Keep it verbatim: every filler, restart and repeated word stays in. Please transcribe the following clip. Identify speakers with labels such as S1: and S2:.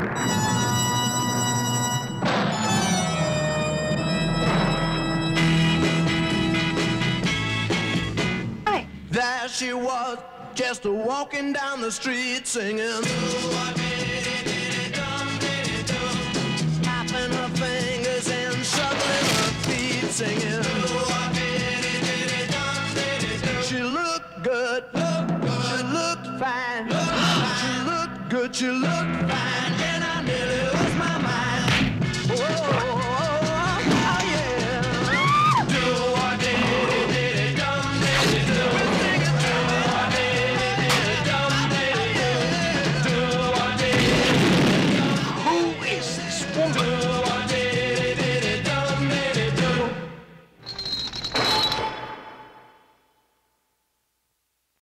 S1: There she was, just a walking down the street singing. Tapping her fingers and shuffling her feet singing. She looked good, she looked fine. She looked good, she looked fine.